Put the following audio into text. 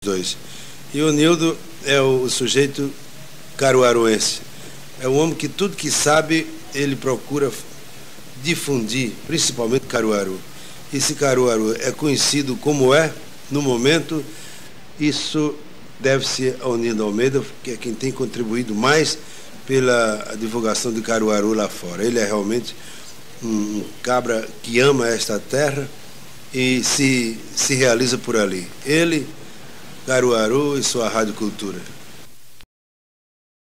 dois. E o Nildo é o sujeito caruaruense. É um homem que tudo que sabe, ele procura difundir, principalmente Caruaru. E se Caruaru é conhecido como é, no momento, isso deve-se ao Nildo Almeida, que é quem tem contribuído mais pela divulgação de Caruaru lá fora. Ele é realmente um cabra que ama esta terra e se realiza por ali. Ele, Caruaru e sua Rádio Cultura.